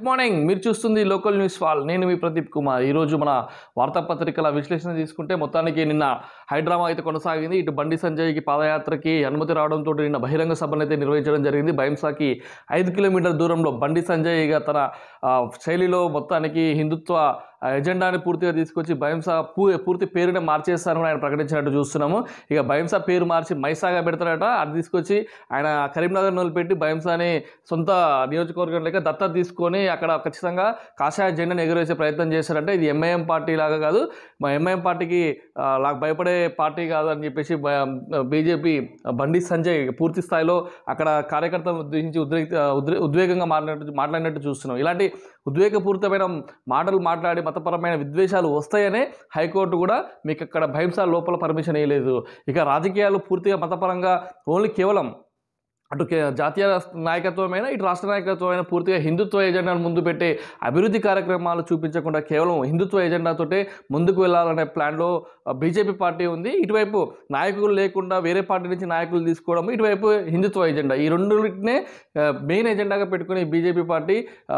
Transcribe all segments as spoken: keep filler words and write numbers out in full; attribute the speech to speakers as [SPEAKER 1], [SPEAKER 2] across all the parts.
[SPEAKER 1] Good morning. మీరు చూస్తుంది local news wall. నేను మీ ప్రదీప్ కుమార్. ఈరోజు మన వార్తాపత్రికల విశ్లేషణ తీసుకుంటే మొత్తానికి నిన్న హైడ్రామా అయితే కొనసాగింది. ఇటు బండి సంజయ్కి పాదయాత్రకి అనుమతి రావడంతో నిన్న బహిరంగ సభను అయితే నిర్వహించడం జరిగింది. బైంసాకి ఐదు కిలోమీటర్ల దూరంలో బండి సంజయ్ ఇక తన శైలిలో మొత్తానికి హిందుత్వ ఎజెండాని పూర్తిగా తీసుకొచ్చి బైంసా పూ పూర్తి పేరునే మార్చేస్తారని ఆయన ప్రకటించినట్టు చూస్తున్నాము. ఇక బైంసా పేరు మార్చి మైసాగా పెడతారట. అది తీసుకొచ్చి ఆయన కరీంనగర్ నిలబెట్టి బైంసాని సొంత నియోజకవర్గం లేక దత్తత తీసుకొని అక్కడ ఖచ్చితంగా కాషాయ జెండాను ఎగురవేసే ప్రయత్నం చేశారంటే ఇది ఎంఐఎం పార్టీ లాగా కాదు, మా ఎంఐఎం పార్టీకి నాకు భయపడే పార్టీ కాదు అని చెప్పేసి బీజేపీ బండి సంజయ్ పూర్తి స్థాయిలో అక్కడ కార్యకర్తలను ఉద్దేశించి ఉద్రేక ఉద్వేగంగా మాట్లాడినట్టు మాట్లాడినట్టు చూస్తున్నాం. ఇలాంటి ఉద్వేగపూరితమైన మాటలు మాట్లాడి మతపరమైన విద్వేషాలు వస్తాయనే హైకోర్టు కూడా మీకు అక్కడ బైంసా లోపల పర్మిషన్ ఇవ్వలేదు. ఇక రాజకీయాలు పూర్తిగా మతపరంగా ఓన్లీ కేవలం అటు జాతీయ నాయకత్వమైనా ఇటు రాష్ట్ర నాయకత్వమైనా పూర్తిగా హిందుత్వ ఎజెండాను ముందు పెట్టే అభివృద్ధి కార్యక్రమాలు చూపించకుండా కేవలం హిందుత్వ ఎజెండాతోటే ముందుకు వెళ్ళాలనే ప్లాన్లో బీజేపీ పార్టీ ఉంది. ఇటువైపు నాయకులు లేకుండా వేరే పార్టీ నుంచి నాయకులు తీసుకోవడం, ఇటువైపు హిందుత్వ ఎజెండా, ఈ రెండింటినే మెయిన్ ఎజెండాగా పెట్టుకుని బీజేపీ పార్టీ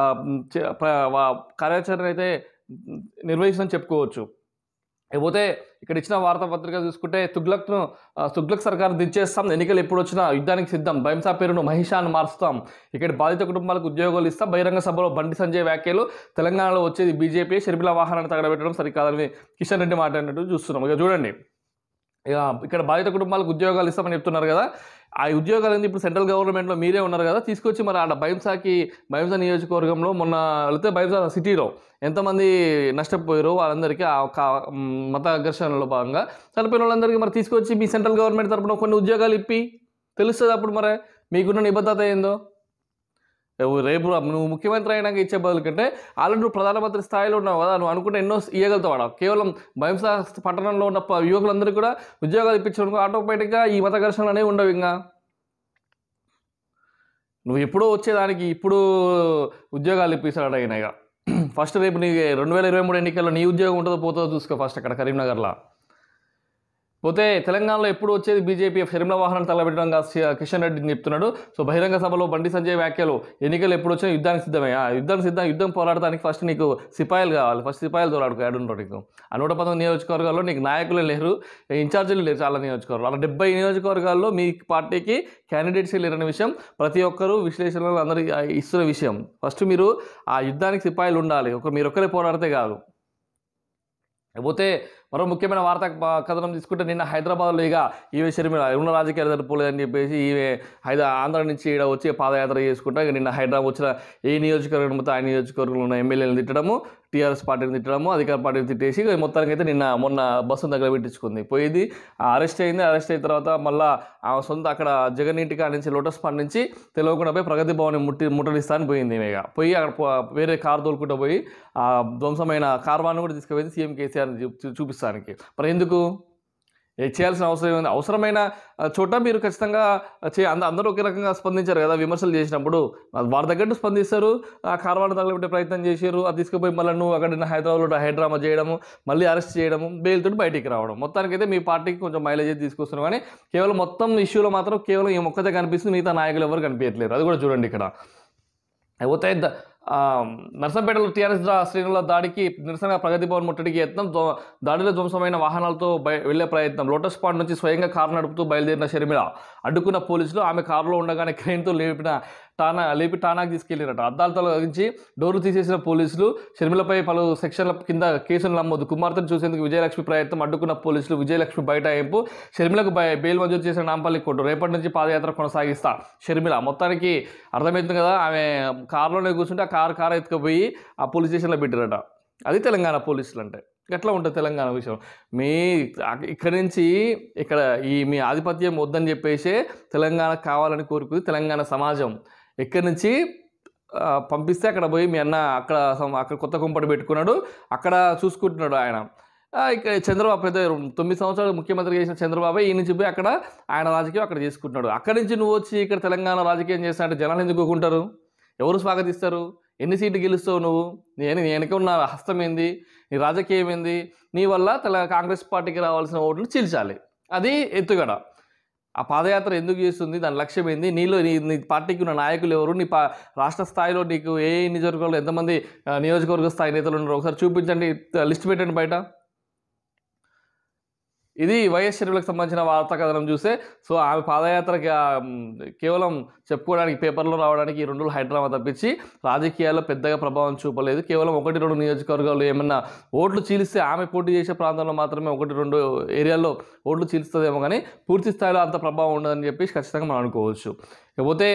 [SPEAKER 1] కార్యాచరణ అయితే నిర్వహిస్తుందని చెప్పుకోవచ్చు. లేకపోతే ఇక్కడ ఇచ్చిన వార్తాపత్రిక చూసుకుంటే తుగ్లక్ను తుగ్లక్ సర్కారు దించేస్తాం, ఎన్నికలు ఎప్పుడు వచ్చినా యుద్ధానికి సిద్ధం, బైంసా పేరును మహిషాను మారుస్తాం, ఇక్కడ బాధిత కుటుంబాలకు ఉద్యోగాలు ఇస్తాం, బహిరంగ సభలో బండి సంజయ్ వ్యాఖ్యలు, తెలంగాణలో వచ్చేది బీజేపీ, షర్మిల వాహనాన్ని తగలబెట్టడం సరికాదని కిషన్ రెడ్డి మాట్లాడినట్టు చూస్తున్నాం. ఇక చూడండి, ఇక ఇక్కడ బాధిత కుటుంబాలకు ఉద్యోగాలు ఇస్తామని చెప్తున్నారు కదా, ఆ ఉద్యోగాలు ఏంది ఇప్పుడు సెంట్రల్ గవర్నమెంట్లో మీరే ఉన్నారు కదా, తీసుకొచ్చి మరి ఆడ బైంసాకి బైంసా నియోజకవర్గంలో మొన్న వెళితే బైంసా సిటీలో ఎంతమంది నష్టపోయారో వాళ్ళందరికీ ఆ మత ఘర్షణలో భాగంగా చనిపోయిన వాళ్ళందరికీ మరి తీసుకొచ్చి మీ సెంట్రల్ గవర్నమెంట్ తరపున కొన్ని ఉద్యోగాలు ఇప్పి తెలుస్తుంది అప్పుడు మరి మీకున్న నిబద్ధత ఏందో. రేపు నువ్వు ముఖ్యమంత్రి అయినాక ఇచ్చే బదులు కంటే ఆల్రెడీ నువ్వు ప్రధానమంత్రి స్థాయిలో ఉన్నావు కదా, నువ్వు అనుకుంటే ఎన్నో ఇవ్వగలుగుతావాడు. కేవలం బైంసా పట్టణంలో ఉన్న యువకులందరికీ కూడా ఉద్యోగాలు ఇప్పించడానికి ఆటోమేటిక్గా ఈ మత ఘర్షణలు అనేవి ఉండవు. ఇంకా నువ్వు ఎప్పుడో వచ్చేదానికి ఇప్పుడు ఉద్యోగాలు ఇప్పిస్తాడు అయినా. ఇక ఫస్ట్ రేపు నీ రెండు వేల ఇరవై మూడు ఎన్నికల్లో నీ ఉద్యోగం ఉంటుందో పోతుందో చూసుకో ఫస్ట్ అక్కడ కరీంనగర్లో. పోతే తెలంగాణలో ఎప్పుడు వచ్చేది బీజేపీ షర్మిల వాహనాన్ని తగలబెట్టడం కిషన్ రెడ్డి చెప్తున్నాడు. సో బహిరంగ సభలో బండి సంజయ్ వ్యాఖ్యలు, ఎన్నికలు ఎప్పుడు వచ్చినా యుద్ధానికి సిద్ధమే, యుద్ధానికి సిద్ధం యుద్ధం పోరాడటానికి ఫస్ట్ నీకు సిపాయిలు కావాలి, ఫస్ట్ సిపాయిలు తోలాడుకో ఏడుంటారు నీకు. ఆ నూట పంతొమ్మిది నియోజకవర్గాల్లో నీకు నాయకులే లేరు, ఇన్ఛార్జీలు లేరు చాలా నియోజకవర్గాలు, అలా డెబ్బై నియోజకవర్గాల్లో మీ పార్టీకి క్యాండిడేట్స్ లేరనే విషయం ప్రతి ఒక్కరూ విశ్లేషణలు అందరూ ఇస్తున్న విషయం. ఫస్ట్ మీరు ఆ యుద్ధానికి సిపాయిలు ఉండాలి, ఒక మీరు ఒక్కరే పోరాడితే కాదు. లేకపోతే మరో ముఖ్యమైన వార్తా కథనం తీసుకుంటే నిన్న హైదరాబాద్లో ఇక ఈవే షర్మిల ఉన్న రాజకీయాలు సరిపోలేదని చెప్పేసి ఈవే హైదరా ఆంధ్ర నుంచి ఇక్కడ వచ్చి పాదయాత్ర చేసుకుంటా ఇక నిన్న హైదరాబాద్ వచ్చిన ఏ నియోజకవర్గం మొత్తం ఆ నియోజకవర్గంలో ఉన్న ఎమ్మెల్యేలను తిట్టడము, టీఆర్ఎస్ పార్టీని తిట్టడము, అధికార పార్టీని తిట్టేసి మొత్తానికి అయితే నిన్న మొన్న బస్సును దగ్గర పెట్టించుకుంది. పోయింది, అరెస్ట్ అయింది. అరెస్ట్ అయిన తర్వాత మళ్ళీ ఆ సొంత అక్కడ జగన్ ఇంటికా నుంచి లోటస్ పాండ్ నుంచి తెలియకుండా పోయి ప్రగతి భవన్ ముట్టి ముట్టడిస్తాను పోయింది. ఇక పోయి అక్కడ వేరే కారు తోలుకుంటూ పోయి ఆ ధ్వంసమైన కార్వాన్ని కూడా తీసుకుపోయింది సీఎం కేసీఆర్ చూపిస్తానికి. మరి ఎందుకు చేయాల్సిన అవసరం ఏమైంది? అవసరమైన చోట మీరు ఖచ్చితంగా చే అంద అందరూ ఒకే రకంగా స్పందించారు కదా, విమర్శలు చేసినప్పుడు వారి తగ్గట్టు స్పందిస్తారు. ఆ కార్వాన్ని తగలబెట్టే ప్రయత్నం చేశారు, అది తీసుకుపోయి మళ్ళీ నువ్వు అక్కడ హైదరాబాద్లో హైడ్రామా చేయడము, మళ్ళీ అరెస్ట్ చేయడము, బెయిల్ తోటి బయటికి రావడం, మొత్తానికైతే మీ పార్టీకి కొంచెం మైలేజ్ తీసుకొస్తున్నారు. కానీ కేవలం మొత్తం ఇష్యూలో మాత్రం కేవలం ఈ మొక్కతే కనిపిస్తుంది, మిగతా నాయకులు ఎవరు కనిపించట్లేరు. అది కూడా చూడండి. ఇక్కడ అయిపోతే నర్సంపేటలో టీఆర్ఎస్ శ్రేణుల దాడికి నిరసనగా ప్రగతి భవన్ ముట్టడికి యత్నం, దాడిలో ధ్వంసమైన వాహనాలతో బయ వెళ్లే ప్రయత్నం, లోటస్ పాండ్ నుంచి స్వయంగా కారు నడుపుతూ బయలుదేరిన షర్మిల అడ్డుకున్న పోలీసులు ఆమె కారులో ఉండగానే క్రెయిన్తో లేపిన టానా లేపి టానాకి తీసుకెళ్లిరట. అద్దాలతో తొలగించి డోరు తీసేసిన పోలీసులు, షర్మిలపై పలు సెక్షన్ల కింద కేసులు నమోదు, కుమార్తెను చూసేందుకు విజయలక్ష్మి ప్రయత్నం, అడ్డుకున్న పోలీసులు, విజయలక్ష్మి బైఠాయింపు, షర్మిలకు బెయిల్ మంజూరు చేసిన నాంపల్లి కోర్టు, రేపటి నుంచి పాదయాత్ర కొనసాగిస్తా షర్మిల. మొత్తానికి అర్థమవుతుంది కదా, ఆమె కారులోనే కూర్చుంటే ఆ కారు కారు ఎత్తుకుపోయి ఆ పోలీస్ స్టేషన్లో పెట్టారట. అది తెలంగాణ పోలీసులు అంటే ఎట్లా ఉంటుంది తెలంగాణ విషయం. మీ ఇక్కడి నుంచి ఇక్కడ ఈ మీ ఆధిపత్యం వద్దని చెప్పేసి తెలంగాణ కావాలని కోరుకుంది తెలంగాణ సమాజం. ఇక్కడి నుంచి పంపిస్తే అక్కడ పోయి మీ అన్న అక్కడ అక్కడ కొత్త కుంపటి పెట్టుకున్నాడు, అక్కడ చూసుకుంటున్నాడు ఆయన. ఇక్కడ చంద్రబాబు పెద్ద తొమ్మిది సంవత్సరాలు ముఖ్యమంత్రి చేసిన చంద్రబాబు ఈ నుంచి పోయి అక్కడ ఆయన రాజకీయం అక్కడ చేసుకుంటున్నాడు. అక్కడి నుంచి నువ్వు వచ్చి ఇక్కడ తెలంగాణ రాజకీయం చేస్తా అంటే జనాలు ఎందుకు ఒప్పుకుంటారు? ఎవరు స్వాగతిస్తారు? ఎన్ని సీట్లు గెలుస్తావు నువ్వు? నేను వెనక ఉన్న హస్తం ఏంది, నీ రాజకీయం ఏంది, నీ వల్ల తెల కాంగ్రెస్ పార్టీకి రావాల్సిన ఓట్లు చీల్చాలి, అది ఎత్తుగడ. ఆ పాదయాత్ర ఎందుకు చేస్తుంది, దాని లక్ష్యం ఏంది, నీలో నీ నీ పార్టీకి ఉన్న నాయకులు ఎవరు, నీ పా రాష్ట్ర స్థాయిలో నీకు ఏ ఏ నియోజకవర్గాల్లో ఎంతమంది నియోజకవర్గ స్థాయి నేతలు ఉన్నారు ఒకసారి చూపించండి, లిస్ట్ పెట్టండి బయట. ఇది వైఎస్ షర్మిలకు సంబంధించిన వార్తా కథనం చూస్తే సో ఆమె పాదయాత్రకి కేవలం చెప్పుకోవడానికి పేపర్లో రావడానికి ఈ రెండు హైదరాబాద్ తప్పించి రాజకీయాల్లో పెద్దగా ప్రభావం చూపలేదు. కేవలం ఒకటి రెండు నియోజకవర్గాలు ఏమన్నా ఓట్లు చీలిస్తే ఆమె పోటీ చేసే ప్రాంతంలో మాత్రమే ఒకటి రెండు ఏరియాల్లో ఓట్లు చీలుస్తుందేమో కానీ పూర్తి స్థాయిలో అంత ప్రభావం ఉండదని చెప్పి ఖచ్చితంగా మనం అనుకోవచ్చు. ఇకపోతే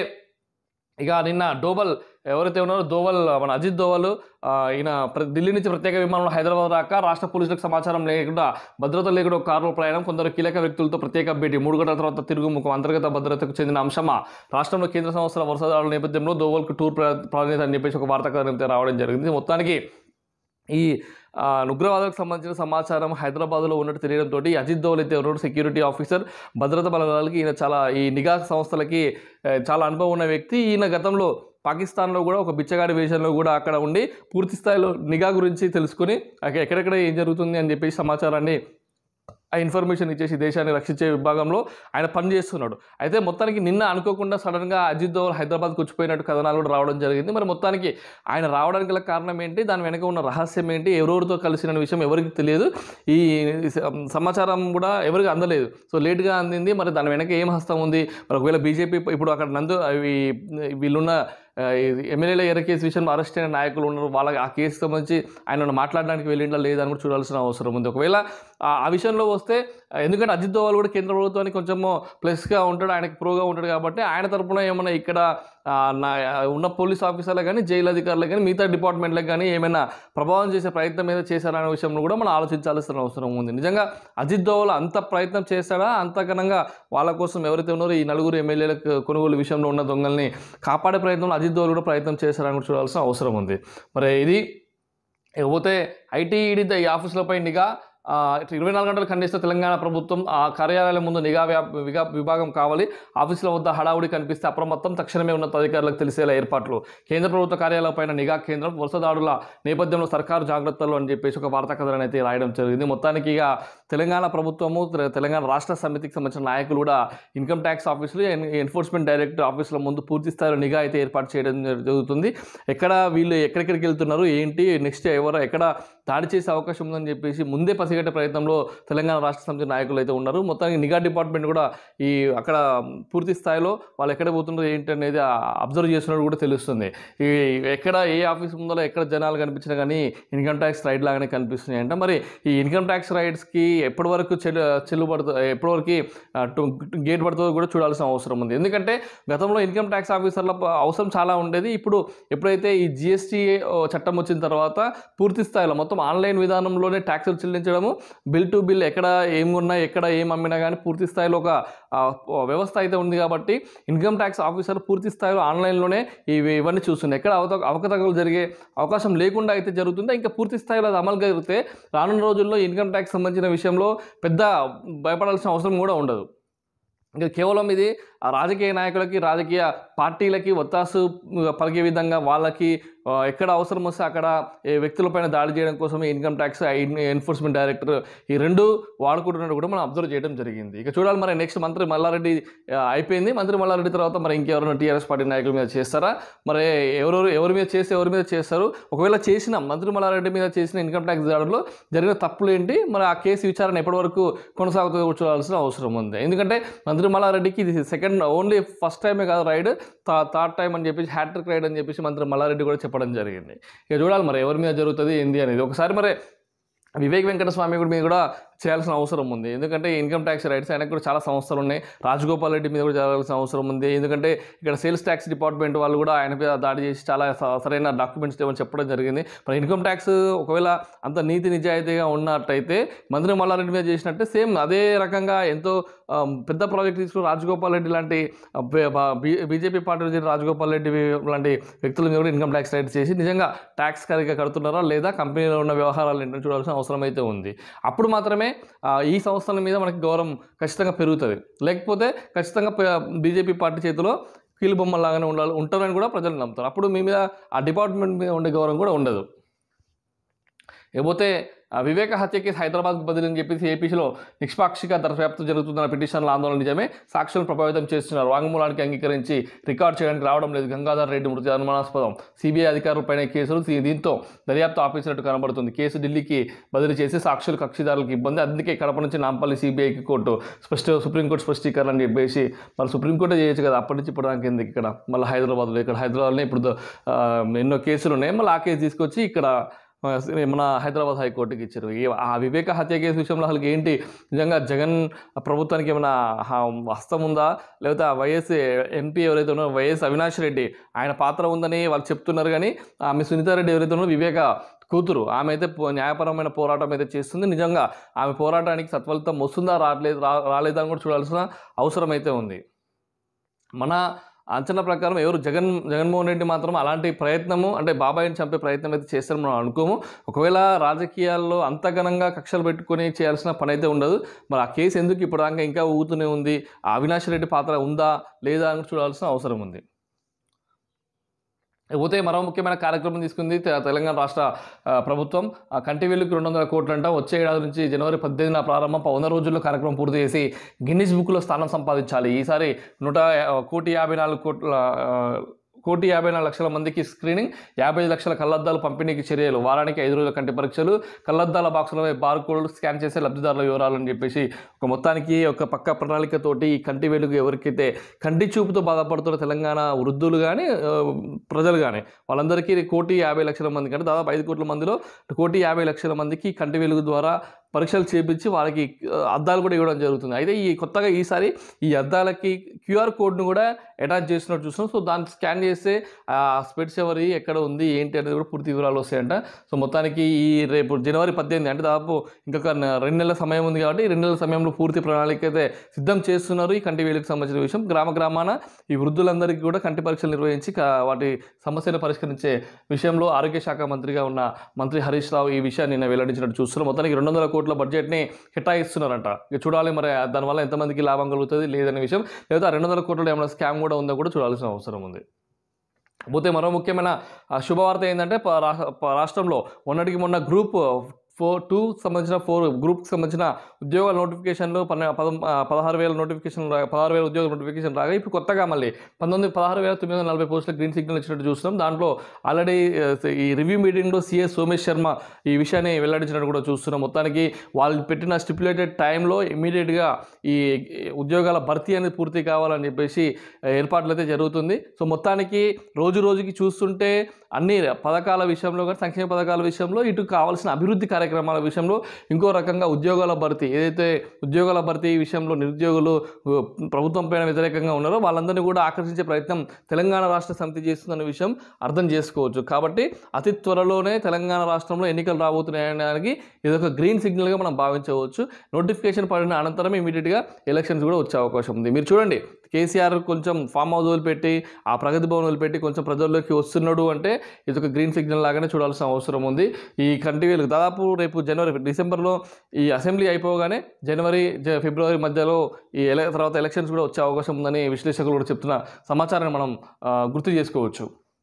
[SPEAKER 1] ఇక నిన్న డోవల్ ఎవరైతే ఉన్నారో దోవల్ మన అజిత్ దోవల్ ఈయన ఢిల్లీ నుంచి ప్రత్యేక విమానంలో హైదరాబాద్ రాక రాష్ట్ర పోలీసులకు సమాచారం లేకుండా భద్రత లేకుండా కారులో ప్రయాణం, కొందరు కీలక వ్యక్తులతో ప్రత్యేక భేటీ, మూడు గంటల తర్వాత తిరుగుముఖం, అంతర్గత భద్రతకు చెందిన అంశమా రాష్ట్రంలో కేంద్ర సంస్థల వరుసదారుల నేపథ్యంలో దోవల్కు టూర్ ప్రాధాన్యత అని చెప్పేసి ఒక వార్తా కథనం రావడం జరిగింది. మొత్తానికి ఈ ఉగ్రవాదాలకు సంబంధించిన సమాచారం హైదరాబాద్లో ఉన్నట్టు తెలియడంతో అజిత్ దోవల్ అయితే ఎవరో సెక్యూరిటీ ఆఫీసర్, భద్రతా బలగాలకి ఈయన చాలా ఈ నిఘా సంస్థలకి చాలా అనుభవం ఉన్న వ్యక్తి. ఈయన గతంలో పాకిస్తాన్లో కూడా ఒక బిచ్చగాడి వేషంలో కూడా అక్కడ ఉండి పూర్తి స్థాయిలో నిఘా గురించి తెలుసుకుని ఎక్కడెక్కడ ఏం జరుగుతుంది అని చెప్పేసి సమాచారాన్ని ఆ ఇన్ఫర్మేషన్ ఇచ్చేసి దేశాన్ని రక్షించే విభాగంలో ఆయన పనిచేస్తున్నాడు. అయితే మొత్తానికి నిన్న అనుకోకుండా సడన్గా అజిత్ దోవల్ హైదరాబాద్కి వచ్చిపోయినట్టు కథనాలు కూడా రావడం జరిగింది. మరి మొత్తానికి ఆయన రావడానికి గల కారణం ఏంటి, దాని వెనక ఉన్న రహస్యం ఏంటి, ఎవరెవరితో కలిసిన విషయం ఎవరికి తెలియదు, ఈ సమాచారం కూడా ఎవరికి అందలేదు. సో లేట్గా అందింది. మరి దాని వెనక ఏం హస్తం ఉంది, మరి ఒకవేళ బీజేపీ ఇప్పుడు అక్కడ నందు వీళ్ళున్న ఎమ్మెల్యేల ఎర్ర కేసు విషయంలో అరెస్ట్ అయిన నాయకులు ఉన్నారు, వాళ్ళకి ఆ కేసు సంబంధించి ఆయన మాట్లాడడానికి వెళ్ళిండా లేదని కూడా చూడాల్సిన అవసరం ఉంది. ఒకవేళ ఆ విషయంలో వస్తే ఎందుకంటే అజిత్ దోవల్ కూడా కేంద్ర ప్రభుత్వానికి కొంచెము ప్లస్గా ఉంటాడు, ఆయనకి ప్రోగా ఉంటాడు కాబట్టి ఆయన తరపున ఏమన్నా ఇక్కడ ఉన్న పోలీస్ ఆఫీసర్లకు కానీ జైలు అధికారులకు కానీ మిగతా డిపార్ట్మెంట్లకు కానీ ఏమైనా ప్రభావం చేసే ప్రయత్నం ఏదో చేశారనే విషయంలో కూడా మనం ఆలోచించాల్సిన అవసరం ఉంది. నిజంగా అజిత్ దోవల్ అంత ప్రయత్నం చేస్తాడా, అంతకనంగా వాళ్ళ కోసం ఎవరైతే ఉన్నారో ఈ నలుగురు ఎమ్మెల్యేలకు కొనుగోలు విషయంలో ఉన్న దొంగల్ని కాపాడే ప్రయత్నంలో అజిత్ దోవల్ కూడా ప్రయత్నం చేస్తారని కూడా చూడాల్సిన అవసరం ఉంది. మరి ఇది ఇకపోతే ఐటీ ఈడీ ఈ ఆఫీసులపై నిఘా ఇరవై నాలుగు గంటలు ఖండిస్తే తెలంగాణ ప్రభుత్వం ఆ కార్యాలయం ముందు నిఘా విగా విభాగం కావాలి, ఆఫీసుల వద్ద హడావుడి కనిపిస్తే అప్రమత్తం, తక్షణమే ఉన్నతాధికారులకు తెలిసేలా ఏర్పాట్లు, కేంద్ర ప్రభుత్వ కార్యాలయం పైన నిఘా కేంద్రం, వరుసదాడుల నేపథ్యంలో సర్కారు జాగ్రత్తలు అని చెప్పేసి ఒక వార్తా కథనాన్ని అయితే రాయడం జరిగింది. మొత్తానికి ఇక తెలంగాణ ప్రభుత్వము తెలంగాణ రాష్ట్ర సమితికి సంబంధించిన నాయకులు కూడా ఇన్కమ్ ట్యాక్స్ ఆఫీసులు, ఎన్ఫోర్స్మెంట్ డైరెక్టర్ ఆఫీసుల ముందు పూర్తి స్థాయిలో నిఘా అయితే ఏర్పాటు చేయడం జరుగుతుంది. ఎక్కడ వీళ్ళు ఎక్కడెక్కడికి వెళ్తున్నారు ఏంటి, నెక్స్ట్ ఎవరు ఎక్కడ దాడి చేసే అవకాశం ఉందని చెప్పేసి ముందే పసిగట్టే ప్రయత్నంలో తెలంగాణ రాష్ట్ర సమితి నాయకులు అయితే ఉన్నారు. మొత్తానికి నిఘా డిపార్ట్మెంట్ కూడా ఈ అక్కడ పూర్తి స్థాయిలో వాళ్ళు ఎక్కడ పోతున్నారో ఏంటి అనేది అబ్జర్వ్ చేస్తున్నట్టు కూడా తెలుస్తుంది. ఈ ఎక్కడ ఏ ఆఫీస్ ముందర ఎక్కడ జనాలు కనిపించినా కానీ ఇన్కమ్ ట్యాక్స్ రైడ్ లాగానే కనిపిస్తున్నాయి అంట. మరి ఈ ఇన్కమ్ ట్యాక్స్ రైడ్స్కి ఎప్పటి వరకు చెల్లు చెల్లు పడుతుంది, ఎప్పటివరకు గేట్ పడుతుందో కూడా చూడాల్సిన అవసరం ఉంది. ఎందుకంటే గతంలో ఇన్కమ్ ట్యాక్స్ ఆఫీసర్ల అవసరం చాలా ఉండేది. ఇప్పుడు ఎప్పుడైతే ఈ జిఎస్టీ చట్టం వచ్చిన తర్వాత పూర్తి స్థాయిలో మొత్తం ఆన్లైన్ విధానంలోనే ట్యాక్సులు చెల్లించడము, బిల్ టు బిల్ ఎక్కడ ఏం ఉన్నా ఎక్కడ ఏం అమ్మినా కానీ పూర్తి స్థాయిలో ఒక వ్యవస్థ అయితే ఉంది కాబట్టి ఇన్కమ్ ట్యాక్స్ ఆఫీసర్ పూర్తి స్థాయిలో ఆన్లైన్లోనే ఇవి ఇవన్నీ చూస్తున్నాయి. ఎక్కడ అవత అవకతవకలు జరిగే అవకాశం లేకుండా అయితే జరుగుతుందో ఇంకా పూర్తి స్థాయిలో అది అమలు జరిగితే రానున్న రోజుల్లో ఇన్కమ్ ట్యాక్స్ సంబంధించిన విషయంలో పెద్ద భయపడాల్సిన అవసరం కూడా ఉండదు. ఇంకా కేవలం ఇది రాజకీయ నాయకులకి రాజకీయ పార్టీలకి ఒత్తాసు పలికే విధంగా వాళ్ళకి ఎక్కడ అవసరం వస్తే అక్కడ వ్యక్తులపైన దాడి చేయడం కోసమే ఇన్కమ్ ట్యాక్స్ ఎన్ఫోర్స్మెంట్ డైరెక్టర్ ఈ రెండు వాడుకుంటున్నట్టు కూడా మనం అబ్జర్వ్ చేయడం జరిగింది. ఇక చూడాలి మరి నెక్స్ట్ మంత్రి మల్లారెడ్డి అయిపోయింది, మంత్రి మల్లారెడ్డి తర్వాత మరి ఇంకెవరైనా టీఆర్ఎస్ పార్టీ నాయకుల మీద చేస్తారా, మరి ఎవరెవరు ఎవరి మీద చేస్తే ఎవరి మీద చేస్తారు, ఒకవేళ చేసిన మంత్రి మల్లారెడ్డి మీద చేసిన ఇన్కమ్ ట్యాక్స్ దాడుల్లో జరిగిన తప్పులు ఏంటి, మరి ఆ కేసు విచారణ ఎప్పటి వరకు కొనసాగుతుందో చూడాల్సిన అవసరం ఉంది. ఎందుకంటే మంత్రి మల్లారెడ్డికి ఇది సెకండ్ ఓన్లీ ఫస్ట్ టైమే కాదు రైడ్, థర్డ్ టైం అని చెప్పేసి హ్యాట్రిక్ రైడ్ అని చెప్పేసి మంత్రి మల్లారెడ్డి కూడా చెప్పడం జరిగింది. ఇక చూడాలి మరి ఎవరి మీద జరుగుతుంది ఏంది అనేది. ఒకసారి మరి వివేక్ వెంకటస్వామి కూడా మీద కూడా చేయాల్సిన అవసరం ఉంది. ఎందుకంటే ఇన్కమ్ ట్యాక్స్ రైట్స్ ఆయనకు కూడా చాలా సంస్థలు ఉన్నాయి. రాజగోపాల్ రెడ్డి మీద కూడా చేయాల్సిన అవసరం ఉంది. ఎందుకంటే ఇక్కడ సేల్స్ ట్యాక్స్ డిపార్ట్మెంట్ వాళ్ళు కూడా ఆయన మీద దాడి చేసి చాలా సరైన డాక్యుమెంట్స్ ఏమని చెప్పడం జరిగింది. మరి ఇన్కమ్ ట్యాక్స్ ఒకవేళ అంత నీతి నిజాయితీగా ఉన్నట్టయితే మంత్రి మల్లారెడ్డి మీద చేసినట్టే సేమ్ అదే రకంగా ఎంతో పెద్ద ప్రాజెక్ట్ తీసుకుని రాజగోపాల్ రెడ్డి లాంటి బీజేపీ పార్టీ రాజగోపాల్ రెడ్డి లాంటి వ్యక్తుల మీద కూడా ఇన్కమ్ ట్యాక్స్ రైట్స్ చేసి నిజంగా ట్యాక్స్ సరిగ్గా కడుతున్నారా లేదా కంపెనీలో ఉన్న వ్యవహారాలు ఏంటో చూడాల్సిన అవసరం అయితే ఉంది. అప్పుడు మాత్రమే ఈ సంస్థల మీద మనకి గౌరవం ఖచ్చితంగా పెరుగుతుంది. లేకపోతే ఖచ్చితంగా బీజేపీ పార్టీ చేతిలో కీలుబొమ్మలాగానే ఉండాలి ఉంటారని కూడా ప్రజలు నమ్ముతారు. అప్పుడు మీ మీద ఆ డిపార్ట్మెంట్ మీద ఉండే గౌరవం కూడా ఉండదు. లేకపోతే వివేక హత్య కేసు హైదరాబాద్కు బదిలీ అని చెప్పేసి ఏపీలో నిష్పాక్షిక దర్యాప్తు జరుగుతుందన్న పిటిషన్ల ఆందోళన నిజమే, సాక్షులను ప్రభావితం చేస్తున్నారు, వాంగ్మూలానికి అంగీకరించి రికార్డ్ చేయడానికి రావడం లేదు, గంగాధర్ రెడ్డి మృతి అనుమానాస్పదం, సిబిఐ అధికారులపైన కేసులు, దీంతో దర్యాప్తు ఆపేసినట్టు కనబడుతుంది, కేసు ఢిల్లీకి బదిలీ చేసి సాక్షులు కక్షిదారులకు ఇబ్బంది, అందుకే కడప నుంచి నాంపల్లి సిబిఐకి కోర్టు స్పష్ట సుప్రీంకోర్టు స్పష్టీకరణ అని చెప్పేసి మరి సుప్రీంకోర్టే చేయొచ్చు కదా, అప్పటి నుంచి ఇప్పుడు దాకా ఎందుకు ఇక్కడ మళ్ళీ హైదరాబాద్లో, ఇక్కడ హైదరాబాద్లో ఇప్పుడు ఎన్నో కేసులు ఉన్నాయి, మళ్ళీ ఆ కేసు తీసుకొచ్చి ఇక్కడ మన హైదరాబాద్ హైకోర్టుకి ఇచ్చారు. ఆ వివేక హత్య కేసు విషయంలో అసలు ఏంటి, నిజంగా జగన్ ప్రభుత్వానికి ఏమైనా హస్తం ఉందా, లేకపోతే ఆ వైఎస్ ఎంపీ ఎవరైతే ఉన్నారో వైఎస్ అవినాష్ రెడ్డి ఆయన పాత్ర ఉందని వాళ్ళు చెప్తున్నారు, కానీ ఆమె సునీతారెడ్డి ఎవరైతే ఉన్నారో వివేక కూతురు ఆమె అయితే న్యాయపరమైన పోరాటం అయితే చేస్తుంది, నిజంగా ఆమె పోరాటానికి సత్ఫలితం వస్తుందా రావట్లేదు రా రాలేదా అని కూడా చూడాల్సిన అవసరం అయితే ఉంది. మన అంచనా ప్రకారం ఎవరు జగన్ జగన్మోహన్ రెడ్డి మాత్రం అలాంటి ప్రయత్నము అంటే బాబాయిని చంపే ప్రయత్నం అయితే చేస్తారని మనం అనుకోము. ఒకవేళ రాజకీయాల్లో అంత ఘనంగా కక్షలు పెట్టుకొని చేయాల్సిన పని అయితే ఉండదు. మరి ఆ కేసు ఎందుకు ఇప్పటిదాకా ఇంకా ఊగుతూనే ఉంది, ఆ అవినాష్ రెడ్డి పాత్ర ఉందా లేదా అని చూడాల్సిన అవసరం ఉంది. పోతే మరో ముఖ్యమైన కార్యక్రమం తీసుకుంది తెలంగాణ రాష్ట్ర ప్రభుత్వం. కంటి వెలుగుకి రెండు వందల కోట్లు అంట వచ్చే ఏడాది నుంచి జనవరి పద్దెనిమిదిన ప్రారంభం, వంద రోజుల్లో కార్యక్రమం పూర్తి చేసి గిన్నిస్ బుక్లో స్థానం సంపాదించాలి. ఈసారి నూట కోటి యాభై నాలుగు కోట్ల కోటి యాభై నాలుగు లక్షల మందికి స్క్రీనింగ్, యాభై లక్షల కళ్లద్దాలు పంపిణీకి చర్యలు, వారానికి ఐదు రోజుల కంటి పరీక్షలు, కళ్లద్దాల బాక్సులపై బార్ కోడ్లు స్కాన్ చేసే లబ్ధిదారుల వివరాలని చెప్పేసి ఒక మొత్తానికి ఒక పక్క ప్రణాళికతోటి ఈ కంటి వెలుగు ఎవరికైతే కంటి చూపుతో బాధపడుతున్న తెలంగాణ వృద్ధులు కానీ ప్రజలు కానీ వాళ్ళందరికీ కోటి యాభై లక్షల మంది కంటే దాదాపు ఐదు కోట్ల మందిలో కోటి యాభై లక్షల మందికి కంటి వెలుగు ద్వారా పరీక్షలు చేపించి వాళ్ళకి అద్దాలు కూడా ఇవ్వడం జరుగుతుంది. అయితే ఈ కొత్తగా ఈసారి ఈ అద్దాలకి క్యూఆర్ కోడ్ను కూడా అటాచ్ చేసినట్టు చూస్తున్నాం. సో దాన్ని స్కాన్ చేస్తే ఆ స్పెట్స్ ఎవరి ఎక్కడ ఉంది ఏంటి అనేది కూడా పూర్తి వివరాలు వస్తాయంట. సో మొత్తానికి ఈ రేపు జనవరి పద్దెనిమిది అంటే దాదాపు ఇంకొక రెండు నెలల సమయం ఉంది కాబట్టి ఈ రెండు నెలల సమయంలో పూర్తి ప్రణాళిక అయితే సిద్ధం చేస్తున్నారు. ఈ కంటి వేలుకు సంబంధించిన విషయం గ్రామ గ్రామాన ఈ వృద్ధులందరికీ కూడా కంటి పరీక్షలు నిర్వహించి వాటి సమస్యను పరిష్కరించే విషయంలో ఆరోగ్య శాఖ మంత్రిగా ఉన్న మంత్రి హరీష్ రావు ఈ విషయాన్ని నిన్న వెల్లడించినట్టు చూస్తున్నాం. మొత్తానికి రెండు వందల కోట్ల బడ్జెట్ని కేటాయిస్తున్నారంట. ఇక చూడాలి మరి దానివల్ల ఎంతమందికి లాభం కలుగుతుంది లేదనే విషయం, లేదా రెండు వందల కోట్లలో ఏమైనా స్కామ్ కూడా ఉందో కూడా చూడాల్సిన అవసరం ఉంది. పోతే మరో ముఖ్యమైన శుభవార్త ఏంటంటే రాష్ట్రంలో మొన్నటికి మొన్న గ్రూప్ ఫోర్ టూ సంబంధించిన ఫోర్ గ్రూప్కి సంబంధించిన ఉద్యోగాల నోటిఫికేషన్లు పన్నె పద పదహారు వేల నోటిఫికేషన్ పదహారు వేల ఉద్యోగ నోటిఫికేషన్ రాగా ఇప్పుడు కొత్తగా మళ్ళీ పంతొమ్మిది పదహారు వేల తొమ్మిది వందల నలభై పోస్టుల గ్రీన్ సిగ్నల్ ఇచ్చినట్టు చూస్తున్నాం. దాంట్లో ఆల్రెడీ ఈ రివ్యూ మీటింగ్లో సిఎస్ సోమేష్ శర్మ ఈ విషయాన్ని వెల్లడించినట్టు కూడా చూస్తున్నాం. మొత్తానికి వాళ్ళు పెట్టిన స్టిపులేటెడ్ టైంలో ఇమీడియట్గా ఈ ఉద్యోగాల భర్తీ అనేది పూర్తి కావాలని చెప్పేసి ఏర్పాట్లు అయితే జరుగుతుంది. సో మొత్తానికి రోజు రోజుకి చూస్తుంటే అన్ని పథకాల విషయంలో కానీ సంక్షేమ పథకాల విషయంలో ఇటు కావాల్సిన అభివృద్ధి కార్యక్రమాల విషయంలో ఇంకో రకంగా ఉద్యోగాల భర్తీ ఏదైతే ఉద్యోగాల భర్తీ విషయంలో నిరుద్యోగులు ప్రభుత్వం పైన వ్యతిరేకంగా ఉన్నారో వాళ్ళందరినీ కూడా ఆకర్షించే ప్రయత్నం తెలంగాణ రాష్ట్ర సమితి చేస్తుందన్న విషయం అర్థం చేసుకోవచ్చు. కాబట్టి అతి త్వరలోనే తెలంగాణ రాష్ట్రంలో ఎన్నికలు రాబోతున్నాయనడానికి ఇదొక గ్రీన్ సిగ్నల్గా మనం భావించవచ్చు. నోటిఫికేషన్ పడిన అనంతరం ఇమీడియట్గా ఎలక్షన్స్ కూడా వచ్చే అవకాశం ఉంది. మీరు చూడండి కేసీఆర్ కొంచెం ఫామ్ హౌస్ వదిలిపెట్టి ఆ ప్రగతి భవన్ వదిలిపెట్టి కొంచెం ప్రజల్లోకి వస్తున్నాడు అంటే ఇది ఒక గ్రీన్ సిగ్నల్ లాగానే చూడాల్సిన అవసరం ఉంది. ఈ కంటి వేలుగు దాదాపు రేపు జనవరి డిసెంబర్లో ఈ అసెంబ్లీ అయిపోగానే జనవరి ఫిబ్రవరి మధ్యలో ఈ ఎల తర్వాత ఎలక్షన్స్ కూడా వచ్చే అవకాశం ఉందని విశ్లేషకులు కూడా చెప్తున్న సమాచారాన్ని మనం గుర్తు చేసుకోవచ్చు.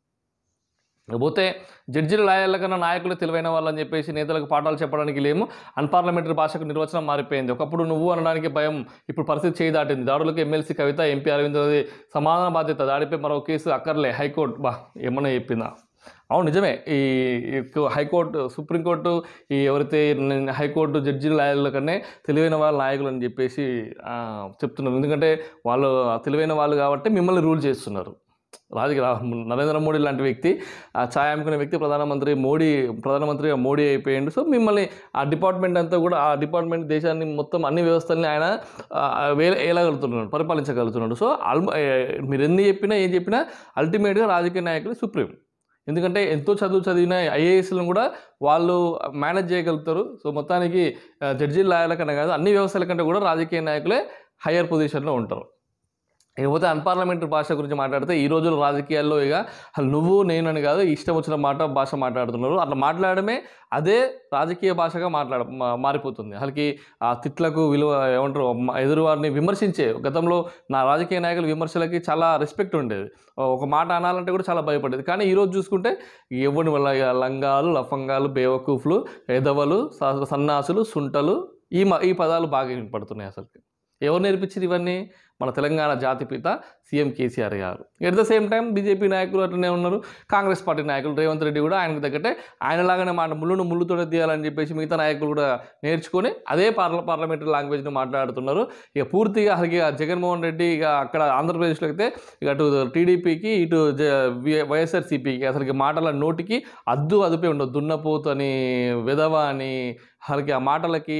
[SPEAKER 1] పోతే జడ్జిల లాయర్ల కన్నా నాయకులు తెలివైన వాళ్ళని చెప్పేసి నేతలకు పాఠాలు చెప్పడానికి లేము. అన్పార్లమెంటరీ భాషకు నిర్వచనం మారిపోయింది. ఒకప్పుడు నువ్వు అనడానికి భయం, ఇప్పుడు పరిస్థితి చేయి దాటింది. దాడులకు ఎమ్మెల్సీ కవిత, ఎంపీ అరవింద్రది సమాధాన బాధ్యత. దాడిపై మరో కేసు అక్కర్లే హైకోర్టు. బా ఏమన్నా చెప్పిందా? అవును నిజమే. ఈ హైకోర్టు సుప్రీంకోర్టు ఈ ఎవరైతే హైకోర్టు జడ్జిల లాయర్ల కన్నా తెలివైన వాళ్ళ నాయకులు అని చెప్పేసి చెప్తున్నారు. ఎందుకంటే వాళ్ళు తెలివైన వాళ్ళు కాబట్టి మిమ్మల్ని రూల్ చేస్తున్నారు. రాజకీయ నరేంద్ర మోడీ లాంటి వ్యక్తి ఆ ఛాయ్ అమ్ముకునే వ్యక్తి ప్రధానమంత్రి మోడీ ప్రధానమంత్రిగా మోడీ అయిపోయిండు. సో మిమ్మల్ని ఆ డిపార్ట్మెంట్ అంతా కూడా ఆ డిపార్ట్మెంట్ దేశాన్ని మొత్తం అన్ని వ్యవస్థల్ని ఆయన వేల ఏలగలుగుతున్నాడు, పరిపాలించగలుగుతున్నాడు. సో అల్ మీరు ఎన్ని చెప్పినా ఏం చెప్పినా అల్టిమేట్గా రాజకీయ నాయకులు సుప్రీం. ఎందుకంటే ఎంతో చదువు చదివిన ఐఏఎస్లను కూడా వాళ్ళు మేనేజ్ చేయగలుగుతారు. సో మొత్తానికి జడ్జీల లాయర్ల కన్నా కాదు అన్ని వ్యవస్థల కంటే కూడా రాజకీయ నాయకులే హయ్యర్ పొజిషన్లో ఉంటారు. ఇకపోతే అన్పార్లమెంటరీ భాష గురించి మాట్లాడితే ఈ రోజుల్లో రాజకీయాల్లో ఇక అసలు నువ్వు నేను అని కాదు ఇష్టం వచ్చిన మాట భాష మాట్లాడుతున్నారు. అట్లా మాట్లాడమే అదే రాజకీయ భాషగా మాట్లాడ మారిపోతుంది. అసలుకి ఆ తిట్లకు విలువ ఏమంటారు ఎదురు వారిని విమర్శించే గతంలో నా రాజకీయ నాయకుల విమర్శలకి చాలా రెస్పెక్ట్ ఉండేది. ఒక మాట అనాలంటే కూడా చాలా భయపడేది. కానీ ఈరోజు చూసుకుంటే ఎవరి వల్ల లంగాలు లఫంగాలు బేవకూఫ్లు ఎదవలు సన్నాసులు సుంటలు ఈ ఈ పదాలు బాగా వినపడుతున్నాయి. అసలుకి ఎవరు నేర్పించారు ఇవన్నీ? మన తెలంగాణ జాతిపిత CM KCR garu. At the same time BJP నాయకులు అట్లనే ఉన్నారు. కాంగ్రెస్ పార్టీ నాయకులు రేవంత్ రెడ్డి కూడా ఆయనకు తగ్గట్టే ఆయనలాగానే మాట ముళ్ళును ముళ్ళుతోనే తీయాలని చెప్పేసి మిగతా నాయకులు కూడా నేర్చుకొని అదే పార్ల పార్లమెంటరీ లాంగ్వేజ్ని మాట్లాడుతున్నారు. ఇక పూర్తిగా అసలు జగన్మోహన్ రెడ్డి ఇక అక్కడ ఆంధ్రప్రదేశ్లో అయితే ఇక అటు టీడీపీకి ఇటు వైఎస్ఆర్సీపీకి అసలుకి మాటల నోటికి అద్దు అదుపే ఉండదు. దున్నపోతు అని విధవ అని వాళ్ళకి ఆ మాటలకి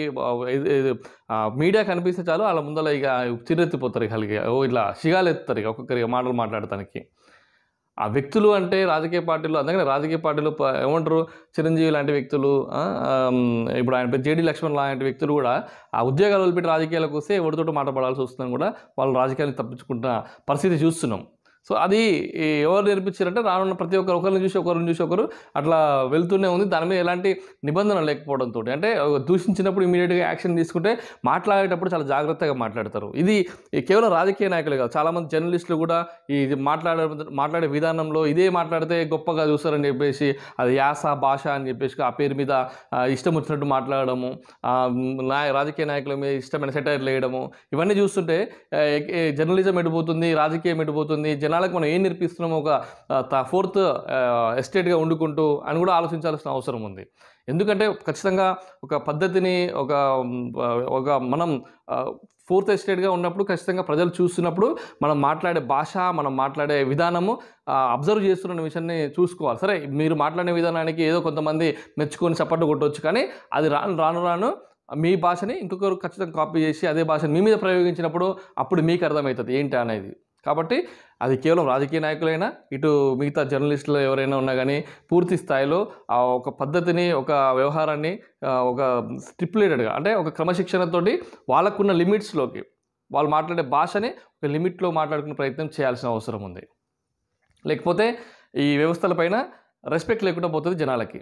[SPEAKER 1] మీడియా కనిపిస్తే చాలు వాళ్ళ ముందర ఇక చిరెత్తిపోతారు. కలిగి ఓ ఇట్లా సిగాలు ఎత్తారు ఇక ఒక్కొక్కరి మాటలు మాట్లాడటానికి. ఆ వ్యక్తులు అంటే రాజకీయ పార్టీలు అందుకని రాజకీయ పార్టీలు ఏమంటారు చిరంజీవి లాంటి వ్యక్తులు ఇప్పుడు ఆయన జేడీ లక్ష్మణ్ లాంటి వ్యక్తులు కూడా ఆ ఉద్యోగాలు వదిలిపెట్టి రాజకీయాలకు వస్తే ఎవరితోటి మాట్లాడాల్సి వస్తుందని కూడా వాళ్ళు రాజకీయాన్ని తప్పించుకుంటున్న పరిస్థితి చూస్తున్నాం. సో అది ఎవరు నేర్పించారంటే రానున్న ప్రతి ఒక్కరు ఒకరిని చూసి ఒకరిని చూసి ఒకరు అట్లా వెళ్తూనే ఉంది. దాని మీద ఎలాంటి నిబంధన లేకపోవడంతో అంటే దూషించినప్పుడు ఇమీడియట్గా యాక్షన్ తీసుకుంటే మాట్లాడేటప్పుడు చాలా జాగ్రత్తగా మాట్లాడతారు. ఇది కేవలం రాజకీయ నాయకులు కాదు, చాలామంది జర్నలిస్టులు కూడా ఈ మాట్లాడే మాట్లాడే విధానంలో ఇదే మాట్లాడితే గొప్పగా చూస్తారని చెప్పేసి అది యాస భాష అని చెప్పేసి ఆ పేరు మీద ఇష్టం వచ్చినట్టు మాట్లాడము, నాయ రాజకీయ నాయకుల మీద ఇష్టమైన సెటైర్లు వేయడము, ఇవన్నీ చూస్తుంటే జర్నలిజం ఎడిపోతుంది, రాజకీయం ఎడిపోతుంది, జనాలకు మనం ఏం నేర్పిస్తున్నామో ఒక ఫోర్త్ ఎస్టేట్గా వండుకుంటూ అని కూడా ఆలోచించాల్సిన అవసరం ఉంది. ఎందుకంటే ఖచ్చితంగా ఒక పద్ధతిని ఒక ఒక మనం ఫోర్త్ ఎస్టేట్గా ఉన్నప్పుడు ఖచ్చితంగా ప్రజలు చూస్తున్నప్పుడు మనం మాట్లాడే భాష మనం మాట్లాడే విధానము అబ్జర్వ్ చేస్తున్న విషయాన్ని చూసుకోవాలి. సరే మీరు మాట్లాడే విధానానికి ఏదో కొంతమంది మెచ్చుకొని చప్పట్లు కొట్టవచ్చు, కానీ అది రాను రాను రాను మీ భాషని ఇంకొకరు ఖచ్చితంగా కాపీ చేసి అదే భాషని మీ మీద ప్రయోగించినప్పుడు అప్పుడు మీకు అర్థమవుతుంది ఏంటి అనేది. కాబట్టి అది కేవలం రాజకీయ నాయకులైనా ఇటు మిగతా జర్నలిస్టులు ఎవరైనా ఉన్నా కానీ పూర్తి స్థాయిలో ఆ ఒక పద్ధతిని ఒక వ్యవహారాన్ని ఒక స్టిపులేటెడ్గా అంటే ఒక క్రమశిక్షణతోటి వాళ్ళకున్న లిమిట్స్లోకి వాళ్ళు మాట్లాడే భాషని ఒక లిమిట్లో మాట్లాడుకునే ప్రయత్నం చేయాల్సిన అవసరం ఉంది. లేకపోతే ఈ వ్యవస్థలపైన రెస్పెక్ట్ లేకుండా పోతుంది జనాలకి.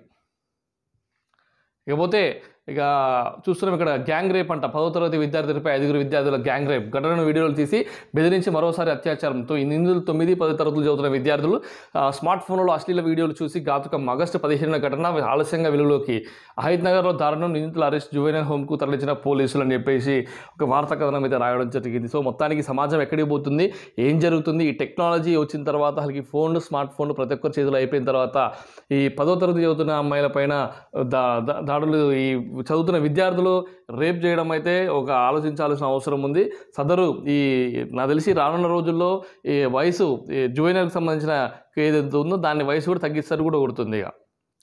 [SPEAKER 1] ఇకపోతే ఇక చూస్తున్నాం ఇక్కడ గ్యాంగ్ రేప్ అంట. పదో తరగతి విద్యార్థులపై ఐదుగురు విద్యార్థుల గ్యాంగ్ రేప్ ఘటనను వీడియోలు తీసి బెదిరించి మరోసారి అత్యాచారంతో నిందితులు తొమ్మిది పది తరగతులు చదువుతున్న విద్యార్థులు స్మార్ట్ ఫోన్లో అశ్లీల వీడియోలు చూసి ఘాతుకం. ఆగస్టు పదిహేనున ఘటన ఆలస్యంగా వెలుగులోకి. అహ్మద్నగర్లో దారుణం, నిందితుల అరెస్ట్, జువెనైల్ హోమ్కు తరలించిన పోలీసులు అని చెప్పేసి ఒక వార్తా కథనం అయితే రాయడం జరిగింది. సో మొత్తానికి సమాజం ఎక్కడికి పోతుంది, ఏం జరుగుతుంది, ఈ టెక్నాలజీ వచ్చిన తర్వాత అసలు ఫోన్లు స్మార్ట్ ఫోన్లు ప్రతి ఒక్కరి చేతులు అయిపోయిన తర్వాత ఈ పదో తరగతి చదువుతున్న అమ్మాయిల పైన దా దాడులు ఈ చదువుతున్న విద్యార్థులు రేప్ చేయడం అయితే ఒక ఆలోచించాల్సిన అవసరం ఉంది. సదరు ఈ నాకు తెలిసి రానున్న రోజుల్లో ఈ వయసు జువెనైల్కి సంబంధించిన ఏదైతే ఉందో దాని వయసు కూడా తగ్గిస్తారు కూడా కొడుతుంది. ఇక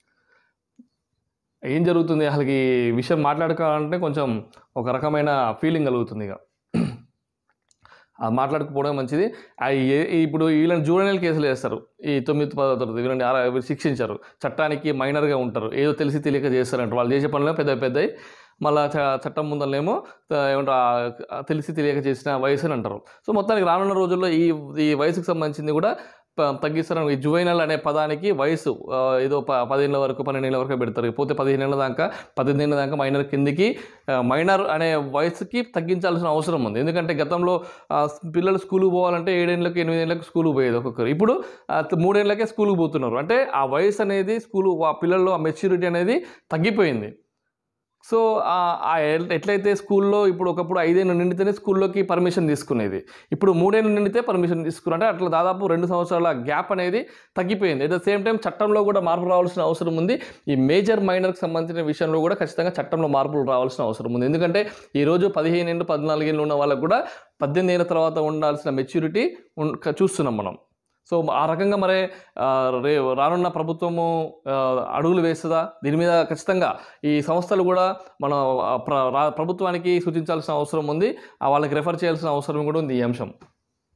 [SPEAKER 1] ఏం జరుగుతుంది అసలు ఈ విషయం మాట్లాడుకోవాలంటే కొంచెం ఒక రకమైన ఫీలింగ్ కలుగుతుంది. ఇక మాట్లాడకపోవడం మంచిది. ఇప్పుడు వీళ్ళని జూవెనైల్ కేసులు వేస్తారు, ఈ తొమ్మిది పదో తరగతి వీళ్ళని శిక్షించారు, చట్టానికి మైనర్గా ఉంటారు, ఏదో తెలిసి తెలియక చేస్తారంటారు. వాళ్ళు చేసే పనులు పెద్ద పెద్దవి, మళ్ళీ చట్టం ముందరనేమో ఏమంటారు తెలిసి తెలియక చేసిన వయసు అని అంటారు. సో మొత్తానికి రానున్న రోజుల్లో ఈ ఈ వయసుకు సంబంధించింది కూడా తగ్గిస్తారు. ఈ జువెనైల్ అనే పదానికి వయసు ఏదో ప పదిహేనుల వరకు పన్నెండేళ్ళ వరకు పెడతారు. పోతే పదిహేను ఏళ్ళ దాకా పద్దెనిమిది ఏళ్ళ దాకా మైనర్ కిందికి మైనర్ అనే వయసుకి తగ్గించాల్సిన అవసరం ఉంది. ఎందుకంటే గతంలో పిల్లలు స్కూల్కి పోవాలంటే ఏడేళ్ళకి ఎనిమిదేళ్ళకి స్కూల్కి పోయేది ఒక్కొక్కరు, ఇప్పుడు మూడేళ్ళకే స్కూల్కి పోతున్నారు. అంటే ఆ వయసు అనేది స్కూలు ఆ పిల్లల్లో ఆ మెచ్యూరిటీ అనేది తగ్గిపోయింది. సో ఎట్లయితే స్కూల్లో ఇప్పుడు ఒకప్పుడు ఐదేళ్ళు నిండితేనే స్కూల్లోకి పర్మిషన్ తీసుకునేది, ఇప్పుడు మూడేళ్ళు నిండితే పర్మిషన్ తీసుకున్నారంటే అట్లా దాదాపు రెండు సంవత్సరాల గ్యాప్ అనేది తగ్గిపోయింది. అట్ ద సేమ్ టైం చట్టంలో కూడా మార్పు రావాల్సిన అవసరం ఉంది. ఈ మేజర్ మైనర్కి సంబంధించిన విషయంలో కూడా ఖచ్చితంగా చట్టంలో మార్పులు రావాల్సిన అవసరం ఉంది. ఎందుకంటే ఈరోజు పదిహేను ఏళ్ళు పద్నాలుగేళ్ళు ఉన్న వాళ్ళకు కూడా పద్దెనిమిది ఏళ్ళ తర్వాత ఉండాల్సిన మెచ్యూరిటీ చూస్తున్నాం మనం. సో ఆ రకంగా మరి రే రానున్న ప్రభుత్వము అడుగులు వేస్తుందా దీని మీద? ఖచ్చితంగా ఈ సంస్థలు కూడా మన ప్రభుత్వానికి సూచించాల్సిన అవసరం ఉంది, వాళ్ళకి రెఫర్ చేయాల్సిన అవసరం కూడా ఉంది. ఈ అంశం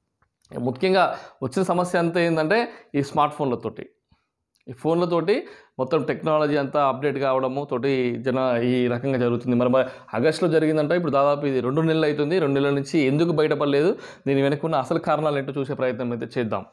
[SPEAKER 1] ముఖ్యంగా వచ్చిన సమస్య అంతా ఏంటంటే ఈ స్మార్ట్ ఫోన్లతోటి ఈ ఫోన్లతోటి మొత్తం టెక్నాలజీ అంతా అప్డేట్ కావడము తోటి జన ఈ రకంగా జరుగుతుంది. మరి మరి ఆగస్టులో జరిగిందంటే ఇప్పుడు దాదాపు ఇది రెండు నెలలు అవుతుంది. రెండు నెలల నుంచి ఎందుకు బయటపడలేదు, దీని వెనుకున్న అసలు కారణాలు ఏంటో చూసే ప్రయత్నం అయితే చేద్దాం.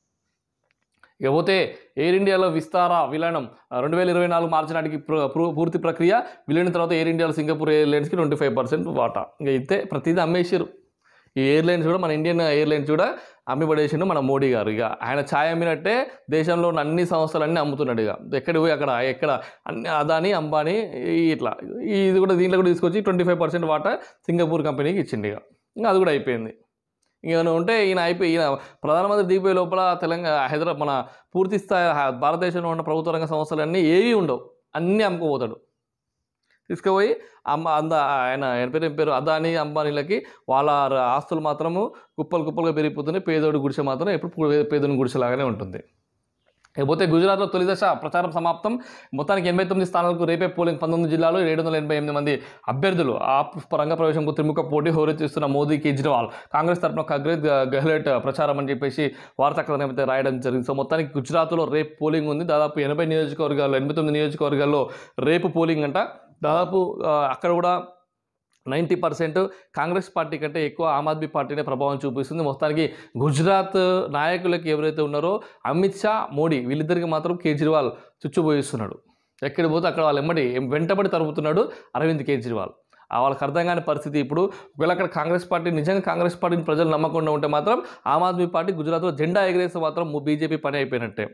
[SPEAKER 1] ఇకపోతే ఎయిర్ ఇండియాలో విస్తార విలీనం రెండు వేల ఇరవై నాలుగు మార్చి నాటికి పూర్తి ప్రక్రియ. విలీనం తర్వాత ఎయిర్ ఇండియాలో సింగపూర్ ఎయిర్లైన్స్కి ట్వంటీ ఫైవ్ పర్సెంట్ వాటా. ఇంకా అయితే ప్రతిదీ అమ్మేసారు. ఈ ఎయిర్లైన్స్ కూడా మన ఇండియన్ ఎయిర్లైన్స్ కూడా అమ్మి పడేసిండు మన మోడీ గారు. ఇక ఆయన ఛాయ్ అమ్మినట్టే దేశంలో ఉన్న అన్ని సంస్థలన్నీ అమ్ముతున్నాడు. ఇక ఎక్కడ పోయి అక్కడ ఎక్కడ అన్ని అదాని అంబానీ ఇట్లా ఇది కూడా దీంట్లో కూడా తీసుకొచ్చి ట్వంటీ ఫైవ్ పర్సెంట్ వాటా సింగపూర్ కంపెనీకి ఇచ్చిండు. ఇక ఇంకా అది కూడా అయిపోయింది. ఇంకేమైనా ఉంటే ఈయన అయిపోయి ఈయన ప్రధానమంత్రి దిగిపోయే లోపల తెలంగాణ హైదరాబాద్ మన పూర్తి స్థాయి భారతదేశంలో ఉన్న ప్రభుత్వ రంగ సంస్థలన్నీ ఏవి ఉండవు, అన్నీ అమ్ముకోపోతాడు. తీసుకుపోయి అమ్మ అంద ఆయన ఆయన పేరు ఏం పేరు అదాని అంబానీలకి వాళ్ళ ఆస్తులు మాత్రము కుప్పలు కుప్పలుగా పెరిగిపోతున్నాయి. పేదోడి గుడిసె మాత్రం ఎప్పుడు పేదోడి గుడిసెలాగానే ఉంటుంది. ఇకపోతే గుజరాత్లో తొలి దశ ప్రచారం సమాప్తం. మొత్తానికి ఎనభై తొమ్మిది స్థానాలకు రేపే పోలింగ్. పంతొమ్మిది జిల్లాలో ఏడు వందల ఎనభై ఎనిమిది మంది అభ్యర్థులు ఆ రంగ ప్రవేశంకు త్రిముఖ పోటీ హోరెత్తిస్తున్న మోదీ, కేజ్రీవాల్. కాంగ్రెస్ తరఫున ఖగ్రేత్ గెహ్లోట్ ప్రచారం అని చెప్పేసి వార్తా కథనం అయితే రాయడం జరిగింది. సో మొత్తానికి గుజరాత్లో రేపు పోలింగ్ ఉంది. దాదాపు ఎనభై నియోజకవర్గాల్లో ఎనభై తొమ్మిది నియోజకవర్గాల్లో రేపు పోలింగ్ అంట. దాదాపు అక్కడ కూడా నైంటీ పర్సెంట్ కాంగ్రెస్ పార్టీ కంటే ఎక్కువ ఆమ్ ఆద్మీ పార్టీనే ప్రభావం చూపిస్తుంది. మొత్తానికి గుజరాత్ నాయకులకి ఎవరైతే ఉన్నారో అమిత్ షా, మోడీ వీళ్ళిద్దరికి మాత్రం కేజ్రీవాల్ చుచ్చుబోయిస్తున్నాడు. ఎక్కడ పోతే అక్కడ వాళ్ళు ఎమ్మడి వెంటబడి తరుపుతున్నాడు అరవింద్ కేజ్రీవాల్. వాళ్ళకి అర్థం కాని పరిస్థితి ఇప్పుడు. ఒకవేళ అక్కడ కాంగ్రెస్ పార్టీ నిజంగా కాంగ్రెస్ పార్టీని ప్రజలు నమ్మకుండా ఉంటే మాత్రం ఆమ్ ఆద్మీ పార్టీ గుజరాత్లో జెండా ఎగరేస్తే మాత్రం బీజేపీ పని అయిపోయినట్టే.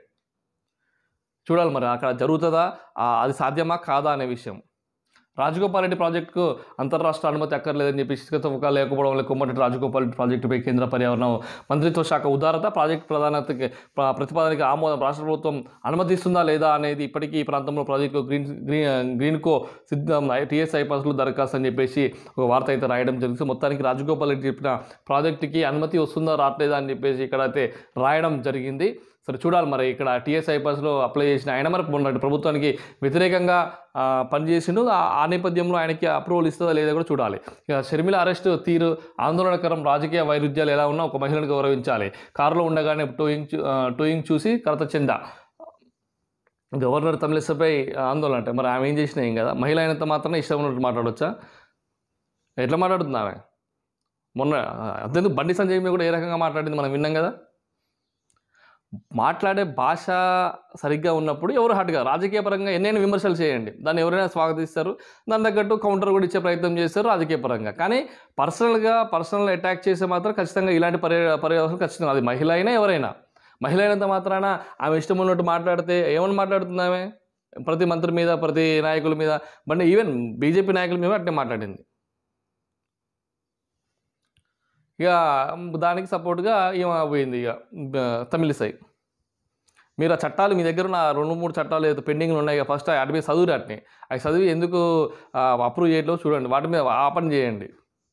[SPEAKER 1] చూడాలి మరి అక్కడ జరుగుతుందా, అది సాధ్యమా కాదా అనే విషయం. రాజగోపాల్ రెడ్డి ప్రాజెక్టుకు అంతర్రాష్ట్ర అనుమతి అక్కర్లేదని చెప్పి ఇసుక తవ్వకాలు లేకపోవడం వల్ల కొమ్మటి రాజగోపాల్ రెడ్డి ప్రాజెక్టుపై కేంద్ర పర్యావరణ మంత్రిత్వ శాఖ ఉదారత. ప్రాజెక్టు ప్రధానతకి ప్రతిపాదనకి ఆమోదం. రాష్ట్ర ప్రభుత్వం అనుమతిస్తుందా లేదా అనేది ఇప్పటికీ ఈ ప్రాంతంలో ప్రాజెక్టు గ్రీన్ గ్రీన్ గ్రీన్కో సిద్ధం టీఎస్ఐ పాస్లు దరఖాస్తు అని చెప్పేసి ఒక వార్త అయితే రాయడం జరిగింది. మొత్తానికి రాజగోపాల్ రెడ్డి చెప్పిన ప్రాజెక్టుకి అనుమతి వస్తుందా రావట్లేదా అని చెప్పేసి ఇక్కడ అయితే రాయడం జరిగింది. సరే చూడాలి మరి ఇక్కడ టీఎస్ఐ పాస్లో అప్లై చేసిన ఆయన మరి మొన్న ప్రభుత్వానికి వ్యతిరేకంగా పనిచేసిండు. ఆ నేపథ్యంలో ఆయనకి అప్రూవల్ ఇస్తుందా లేదా కూడా చూడాలి. ఇక షర్మిల అరెస్టు తీరు ఆందోళనకరం. రాజకీయ వైరుధ్యాలు ఎలా ఉన్నా ఒక మహిళను గౌరవించాలి. కారులో ఉండగానే టోయింగ్ టోయింగ్ చూసి కరత చెంద గవర్నర్ తమిళిసపై ఆందోళన. అంటే మరి ఆమె ఏం చేసినా ఏం కదా, మహిళ అయినంత మాత్రమే ఇష్టం ఉన్నట్టు మాట్లాడవచ్చా? ఎట్లా మాట్లాడుతుంది ఆమె? మొన్న అంతేందుకు బండి సంజయ్ మీద కూడా ఏ రకంగా మాట్లాడింది మనం విన్నాం కదా. మాట్లాడే భాష సరిగ్గా ఉన్నప్పుడు ఎవరు హట్గా రాజకీయ పరంగా ఎన్నైనా విమర్శలు చేయండి, దాన్ని ఎవరైనా స్వాగతిస్తారు, దాని తగ్గట్టు కౌంటర్ కూడా ఇచ్చే ప్రయత్నం చేస్తారు రాజకీయ పరంగా. కానీ పర్సనల్గా పర్సనల్ అటాక్ చేసే మాత్రం ఖచ్చితంగా ఇలాంటి పర్య పర్యవసరం ఖచ్చితంగా అది మహిళ అయినా ఎవరైనా. మహిళ అయినంత మాత్రాన ఆమె ఇష్టం ఉన్నట్టు మాట్లాడితే ఏమని మాట్లాడుతుంది ఆమె? ప్రతి మంత్రి మీద ప్రతి నాయకుల మీద బండి ఈవెన్ బీజేపీ నాయకుల మీద అట్నే మాట్లాడింది. ఇక దానికి సపోర్ట్గా ఏమో పోయింది ఇక తమిళిసై. మీరు ఆ చట్టాలు మీ దగ్గర ఉన్న రెండు మూడు చట్టాలు ఏదో పెండింగ్లు ఉన్నాయి ఇక ఫస్ట్ వాటి మీద చదువు వాటిని అవి చదివి ఎందుకు అప్రూవ్ చేయట్లో చూడండి, వాటి మీద ఆ పని చేయండి.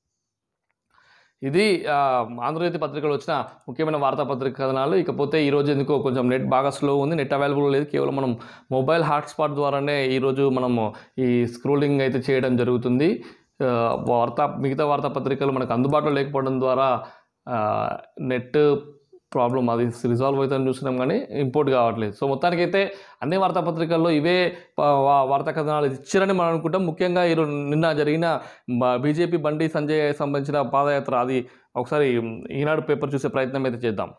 [SPEAKER 1] ఇది ఆంధ్రజ్యోతి పత్రికలో వచ్చిన ముఖ్యమైన వార్తాపత్రిక కథనాలు. ఇకపోతే ఈరోజు ఎందుకో కొంచెం నెట్ బాగా స్లో ఉంది, నెట్ అవైలబుల్ లేదు. కేవలం మనం మొబైల్ హాట్స్పాట్ ద్వారానే ఈరోజు మనము ఈ స్క్రోలింగ్ అయితే చేయడం జరుగుతుంది. వార్తా మిగతా వార్తాపత్రికలు మనకు అందుబాటులో లేకపోవడం ద్వారా నెట్ ప్రాబ్లం అది రిజాల్వ్ అవుతుందని చూస్తున్నాం కానీ ఇంపోర్ట్ కావట్లేదు. సో మొత్తానికైతే అన్ని వార్తాపత్రికల్లో ఇవే వార్తా కథనాలు ఇచ్చారని మనం అనుకుంటాం. ముఖ్యంగా ఈరోజు నిన్న జరిగిన బీజేపీ బండి సంజయ్ సంబంధించిన పాదయాత్ర అది ఒకసారి ఈనాడు పేపర్ చూసే ప్రయత్నం అయితే చేద్దాం.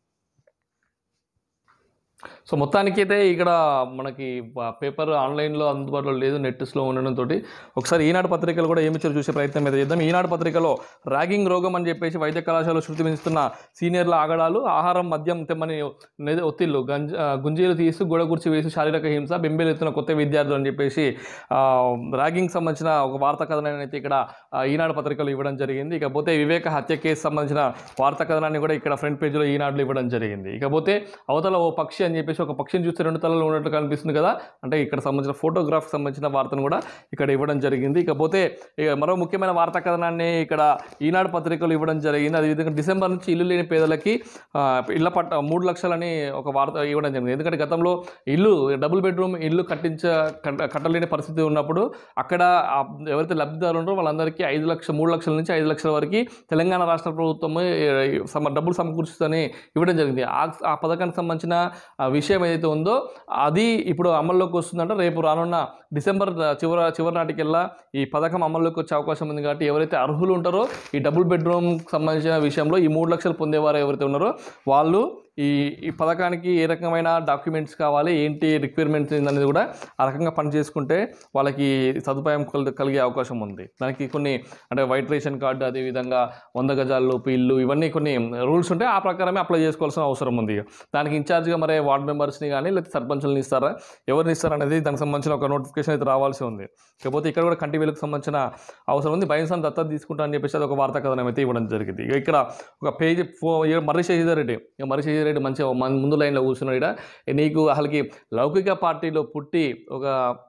[SPEAKER 1] సో మొత్తానికైతే ఇక్కడ మనకి పేపర్ ఆన్లైన్లో అందుబాటులో లేదు, నెట్ స్లో ఉండడంతో ఒకసారి ఈనాడు పత్రికలు కూడా ఏమిచ్చారు చూసే ప్రయత్నం అయితే చేద్దాం. ఈనాడు పత్రికలో ర్యాగింగ్ రోగం అని చెప్పేసి వైద్య కళాశాలలో శృతి మించుతున్న సీనియర్ల ఆగడాలు, ఆహారం మద్యం తెమ్మని ఒత్తిళ్లు, గంజ గుంజీలు తీస్తూ గొడగుర్చి వేసి శారీరక హింస, బెంబేలెత్తున కొత్త విద్యార్థులు అని చెప్పేసి ర్యాగింగ్ సంబంధించిన ఒక వార్తా కథనాన్ని అయితే ఇక్కడ ఈనాడు పత్రికలు ఇవ్వడం జరిగింది. ఇకపోతే వివేక హత్య కేసు సంబంధించిన వార్తా కథనాన్ని కూడా ఇక్కడ ఫ్రంట్ పేజీలో ఈనాడులో ఇవ్వడం జరిగింది. ఇకపోతే అవతల ఓ పక్షి అని చెప్పేసి ఒక పక్షిని చూస్తే రెండు తలలు ఉన్నట్టు కనిపిస్తుంది కదా, అంటే ఇక్కడ సంబంధించిన ఫోటోగ్రాఫ్కి సంబంధించిన వార్తను కూడా ఇక్కడ ఇవ్వడం జరిగింది. ఇకపోతే మరో ముఖ్యమైన వార్తా కథనాన్ని ఇక్కడ ఈనాడు పత్రికలు ఇవ్వడం జరిగింది. అదేవిధంగా డిసెంబర్ నుంచి ఇల్లు లేని పేదలకి ఇళ్ల పట్ట మూడు లక్షలని ఒక వార్త ఇవ్వడం జరిగింది. ఎందుకంటే గతంలో ఇల్లు డబుల్ బెడ్రూమ్ ఇల్లు కట్టించ కట్టలేని పరిస్థితి ఉన్నప్పుడు అక్కడ ఎవరైతే లబ్ధిదారులు ఉన్నారో వాళ్ళందరికీ ఐదు లక్షల మూడు లక్షల నుంచి ఐదు లక్షల వరకు తెలంగాణ రాష్ట్ర ప్రభుత్వం డబ్బులు సమకూర్చుదని ఇవ్వడం జరిగింది. ఆ పథకానికి సంబంధించిన విషయం విషయం ఏదైతే ఉందో అది ఇప్పుడు అమల్లోకి వస్తుందంటే రేపు రానున్న డిసెంబర్ చివరి చివరి నాటికెల్లా ఈ పథకం అమల్లోకి వచ్చే అవకాశం ఉంది. కాబట్టి ఎవరైతే అర్హులు ఉంటారో ఈ డబుల్ బెడ్రూమ్ సంబంధించిన విషయంలో ఈ మూడు లక్షలు పొందేవారు ఎవరైతే ఉన్నారో వాళ్ళు ఈ ఈ పథకానికి ఏ రకమైన డాక్యుమెంట్స్ కావాలి, ఏంటి రిక్వైర్మెంట్స్ అనేది కూడా ఆ రకంగా పని చేసుకుంటే వాళ్ళకి సదుపాయం కలిగే అవకాశం ఉంది. దానికి కొన్ని అంటే వైట్ రేషన్ కార్డు, అదేవిధంగా వంద గజాల లోపు ఇల్లు, ఇవన్నీ కొన్ని రూల్స్ ఉంటాయి. ఆ ప్రకారమే అప్లై చేసుకోవాల్సిన అవసరం ఉంది. దానికి ఇన్ఛార్జ్గా మరి వార్డ్ మెంబర్స్ని కానీ లేకపోతే సర్పంచులని ఇస్తారా, ఎవరిని ఇస్తారనేది దానికి సంబంధించిన ఒక నోటిఫికేషన్ అయితే రావాల్సి ఉంది. కాకపోతే ఇక్కడ కూడా కంటి వెలుగుకు సంబంధించిన అవసరం ఉంది. బైన్సాన్ దత్తత తీసుకుంటా అని చెప్పేసి అది ఒక వార్తా కథనం అయితే ఇవ్వడం జరిగింది. ఇక్కడ ఒక పేజీ ఫో మర్రి శశిధర్ రెడ్డి మర్రి శశిధర్ రెడ్డి మంచిగా ముందు లైన్లో కూర్చున్నాడు. ఇక్కడ నీకు అసలుకి లౌకిక పార్టీలో పుట్టి ఒక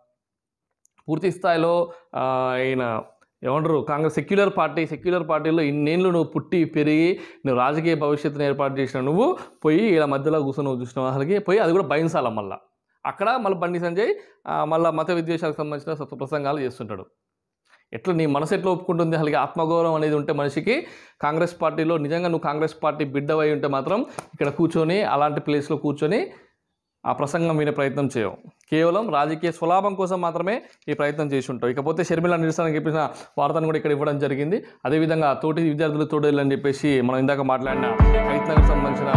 [SPEAKER 1] పూర్తి స్థాయిలో ఆయన ఏమంటారు కాంగ్రెస్ సెక్యులర్ పార్టీ సెక్యులర్ పార్టీలో ఇన్నేళ్ళు నువ్వు పుట్టి పెరిగి నువ్వు రాజకీయ భవిష్యత్తును ఏర్పాటు చేసిన నువ్వు పోయి ఇలా మధ్యలో కూర్చొని చూసినావు. అసలుకి పోయి అది కూడా బైన్సాల మళ్ళీ అక్కడ మళ్ళీ బండి సంజయ్ మళ్ళీ మత విద్వేషాలకు సంబంధించిన ప్రసంగాలు చేస్తుంటాడు. ఎట్లా నీ మనసు ఎట్లా ఒప్పుకుంటుంది? అలాగే ఆత్మగౌరవం అనేది ఉంటే మనిషికి కాంగ్రెస్ పార్టీలో నిజంగా నువ్వు కాంగ్రెస్ పార్టీ బిడ్డవై ఉంటే మాత్రం ఇక్కడ కూర్చొని అలాంటి ప్లేస్లో కూర్చొని ఆ ప్రసంగం వినే ప్రయత్నం చేయవు. కేవలం రాజకీయ స్వలాభం కోసం మాత్రమే ఈ ప్రయత్నం చేసి ఉంటావు. ఇకపోతే షర్మిల నిరసన చెప్పిన వార్తను కూడా ఇక్కడ ఇవ్వడం జరిగింది. అదేవిధంగా తోటి విద్యార్థులు తోడేళ్ళని చెప్పేసి మనం ఇందాక మాట్లాడిన హైత్నగర్ సంబంధించిన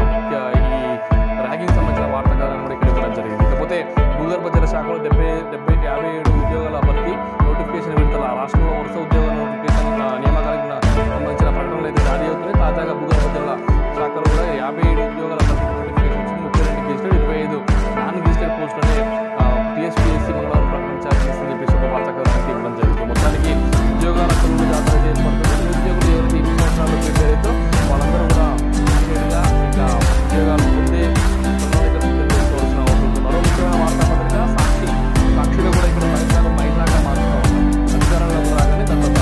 [SPEAKER 1] ఈ ర్యాగింగ్ సంబంధించిన వార్త కథను కూడా ఇక్కడ ఇవ్వడం జరిగింది. ఇకపోతే భూగర్భ జల శాఖలో డెబ్బై డెబ్బై యాభై ఏడు ఉద్యోగాల భర్తీ నోటిఫికేషన్ విడుదల. రాష్ట్రంలో వరుస ఉద్యోగాల నోటిఫికేషన్ నియామకాలకు సంబంధించిన ప్రకటనలు అయితే జారీ అవుతున్నాయి. తాజాగా భూగర్భ జల శాఖలో కూడా యాభై ఏడు ఉద్యోగాల భర్తీ నోటిఫికేషన్ వచ్చింది. ముప్పై రెండు గెజిటెడ్, ఇరవై ఐదు నాన్ గెజిటెడ్ పోస్టులనే టీఎస్పీఎస్సీ మంగళవారం ప్రకటించాలని చెప్పేసి ఒక వార్తా కథనానికి ఇవ్వడం జరిగింది. మొత్తానికి ఉద్యోగాల కొనుగోలు జాతర ఏర్పడుతుంది. ఉద్యోగులు ఎవరైతే ఎన్ని సంవత్సరాలు పెట్టారైతే వాళ్ళందరూ కూడా ఇంకా ఉద్యోగాలు పొందే ప్రణాళికలు సిద్ధం చేసుకోవాల్సిన అవసరం ఉంది. మరో ముఖ్యమైన వార్తాపత్రిక సాక్షి. సాక్షిలో కూడా ఇక్కడ ఫలితాలు మైదాగా మార్చుకోవాలి. అధికారంలోకి రాగానే తర్వాత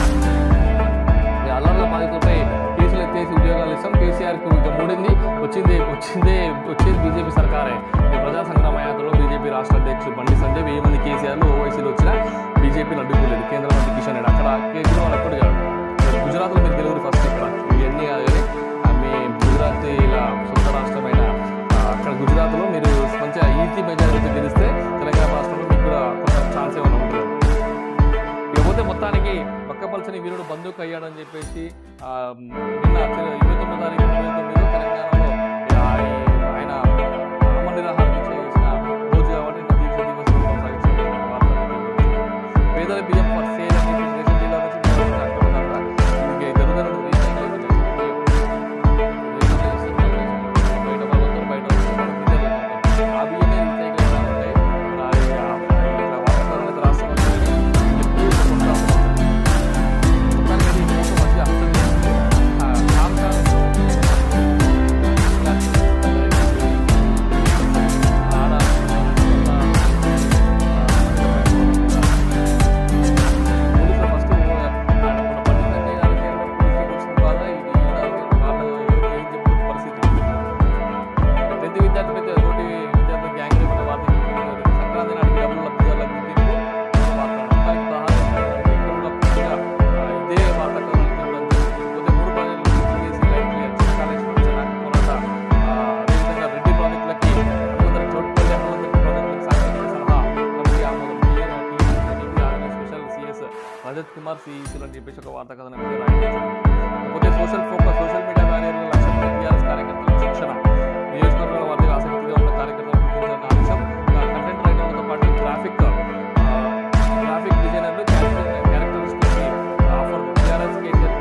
[SPEAKER 1] అల్లర్ల బాధితులపై కేసులు ఎత్తేసి ఉద్యోగాలు ఇస్తాం. కేసీఆర్కు ఇక మూడింది వచ్చింది వచ్చిందే వచ్చేది బీజేపీ సర్కారే. ప్రజా సంగ్రామ యాత్రలో బీజేపీ రాష్ట్ర అధ్యక్షుడు బండి సంజయ్ వెయ్యి మంది కేసీఆర్లు ఓవైసీలో వచ్చిన బీజేపీని అడ్డుకోలేదు. కేంద్ర మంత్రి కిషన్ రెడ్డి అక్కడ కేజ్రీవాల్ అప్పుడు కాదు. గుజరాత్లో మీరు తెలుగురు ఫస్ట్ ఇక్కడ ఇవన్నీ కాదు కానీ మీ గుజరాత్ ఇలా సొంత రాష్ట్రమైన అక్కడ గుజరాత్లో మీరు మంచిగా ఈజీ మెజారిటీతో గెలిస్తే తెలంగాణ రాష్ట్రంలో మీకు కూడా కొంచెం ఛాన్స్ ఏమైనా ఉంటుంది. ఇకపోతే మొత్తానికి పక్కపల్చని వీరుడు బంధుకు అయ్యాడని చెప్పేసి నిన్న ఇరవై తొమ్మిదో తారీఖు ఇరవై తొమ్మిది తెలంగాణలో ఆయన అమర నిరాహారం చేసిన రోజు కాబట్టి దీక్ష దివస్ కొనసాగించిన పేదల బియ్యం ఫర్ సేల్ అని చెప్పేసి జిల్లా నుంచి జరుగుతున్న బయట వాళ్ళు బయట ఆ బియ్యమే రీసైకిల్ ఉంటాయి. వాతావరణ రాష్ట్రం రజత్ కుమార్ సిఈసీలు అని చెప్పేసి ఒక వార్తా కథనం కాకపోతే సోషల్ ఫోకస్ సోషల్ మీడియా వారియర్ల లక్ష్యం టీఆర్ఎస్ కార్యకర్తలకు శిక్షణ. నియోజకవర్గాల వారికి ఆసక్తిగా ఉన్న కార్యకర్తలకు గుర్తించాలన్న ఆదేశం. కంటెంట్ రైటర్లతో పాటు గ్రాఫిక్ గ్రాఫిక్ డిజైనర్లు క్యారెక్టరిస్టిక్స్ ఆఫర్ టీఆర్ఎస్ కేసీఆర్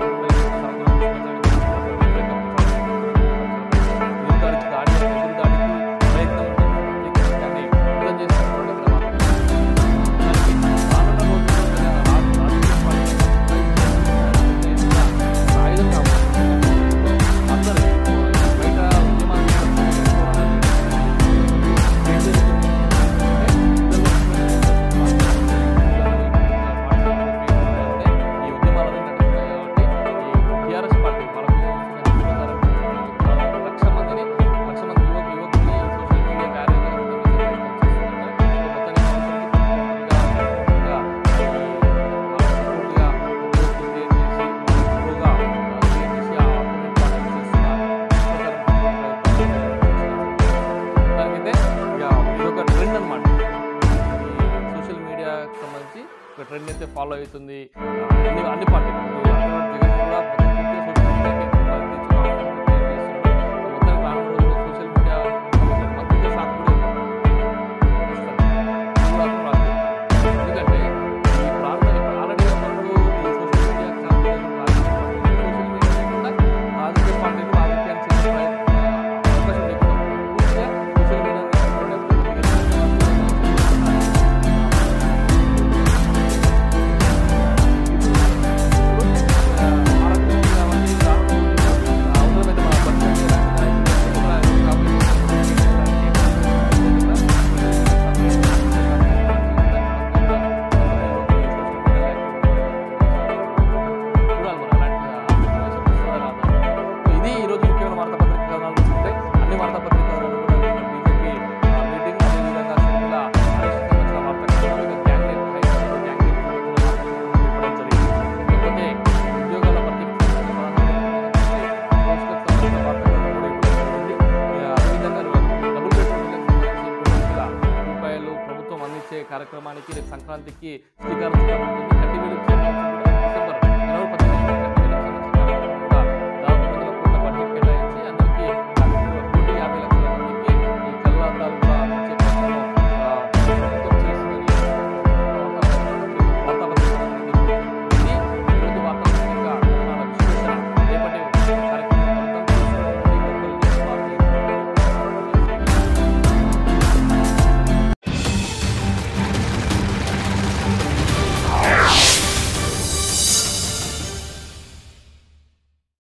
[SPEAKER 1] ప్రయత్నం ఫాలో అవుతుంది. అన్ని అన్ని పార్టీలు జగన్ కూడా పూర్తిగా సోషల్ మీడియాకి మద్దతు ఇచ్చిన మొత్తం రానున్న రోజుల్లో సోషల్ మీడియా మద్దతు సాగు కూడా ఎందుకంటే ఈ ప్రాంతం ఇప్పుడు ఆల్రెడీ ఒకప్పుడు ఈ సోషల్ మీడియా సోషల్ మీడియా లేకుండా రాజకీయ పార్టీలు రాజకీయాన్ని చేసే అవకాశం లేకుండా పూర్తిగా సోషల్ మీడియా ఇది ఈరోజు ముఖ్యమైన వార్తాపత్రిక కథనాలు చూసుకుంటే అన్ని వార్తాపత్రిక కథనాలు కూడా బీజేపీ మీటింగ్ అదేవిధంగా సిరిసిల్ల సంబంధించిన వార్తా కథనాలు గ్యాంగ్ రేప్ గ్యాంగ్ రేప్ ఇవ్వడం జరిగింది. లేకపోతే ఉద్యోగాల భర్తీకి సంబంధించిన వార్తా కథనాలు కూడా ఇవ్వడం జరిగింది. అదేవిధంగా డబుల్ బెడ్రూమ్ సంబంధించి మూడు లక్షల రూపాయలు ప్రభుత్వం అందించే కార్యక్రమానికి రేపు సంక్రాంతికి శ్రీకారం చుట్టబడుతుంది.